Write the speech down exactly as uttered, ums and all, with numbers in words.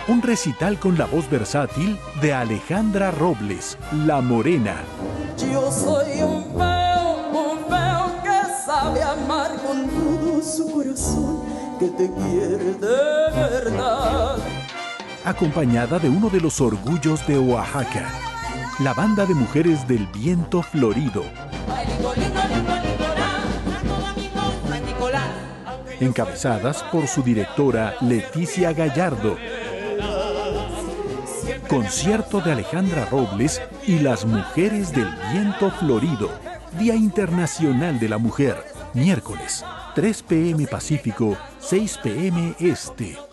Un recital con la voz versátil de Alejandra Robles, La Morena. Yo soy un feo, un feo que sabe amar con todo su corazón, que te quiere de verdad. Acompañada de uno de los orgullos de Oaxaca, la banda de mujeres del Viento Florido. Encabezadas por su directora Leticia Gallardo. Concierto de Alejandra Robles y las Mujeres del Viento Florido. Día Internacional de la Mujer. Miércoles, tres p m Pacífico, seis p m Este.